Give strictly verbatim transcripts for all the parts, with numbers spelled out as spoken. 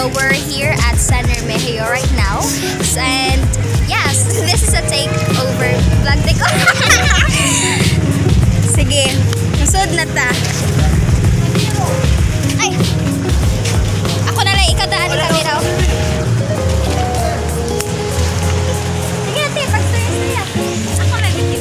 So we're here at San Remigio right now. And yes, this is a takeover vlog ko. Sige, masud na ta. Ay! Ako na lang, ikaw daan ni camera. Sige natin, pag-story-story. Ako na video.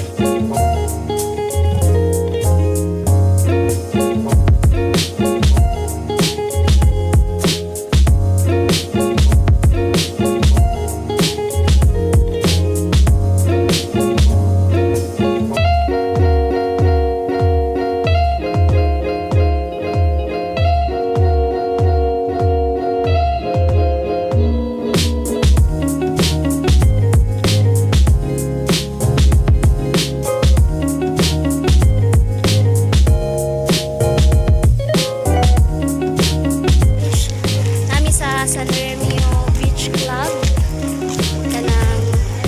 San Remigio Beach Club. Kanang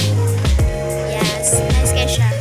yes, nice guys siya.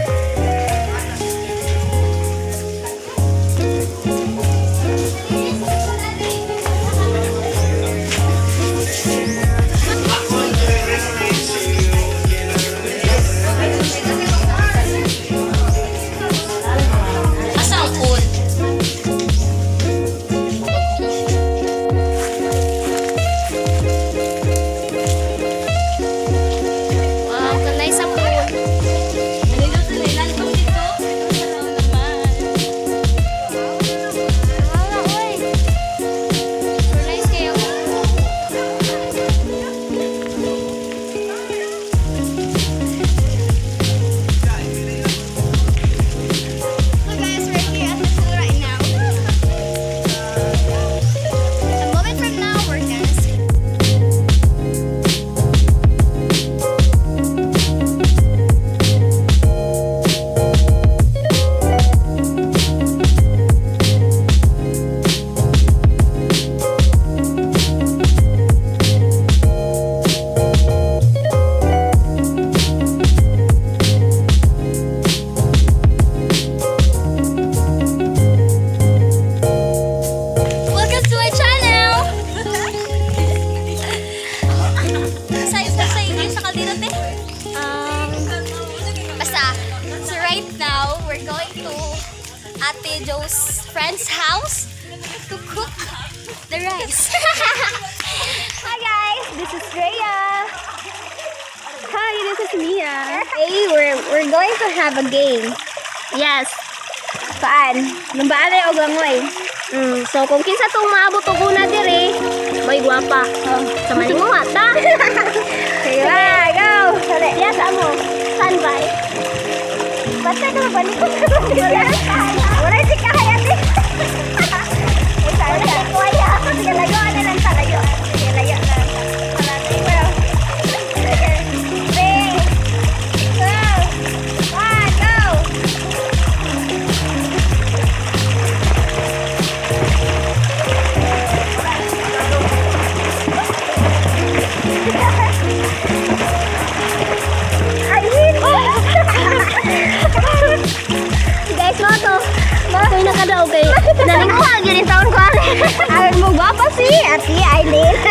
Ate Joe's friend's house to cook the rice. Hi guys, this is Rhea. Hi, this is Mia. Hey, we're we're going to have a game. Yes. Paan? Nambaalay o gangoy. Mm, so kung kinsa tong maabot og una dire, may gwapa. Oh, samahin mo ata. Okay, bye, go. Dali. Yes, amo. Standby. Basta ka mabalik ko sa wala si kaya din. Wala si kaya. Sige, layo na lang sa layo. Sige, layo na lang sa. Well, three, two, one, go! Guys, mo to. Kaya nakadaw kay nalingkal yun yung taon ko. Alam mo ba pa si Ate Aileen?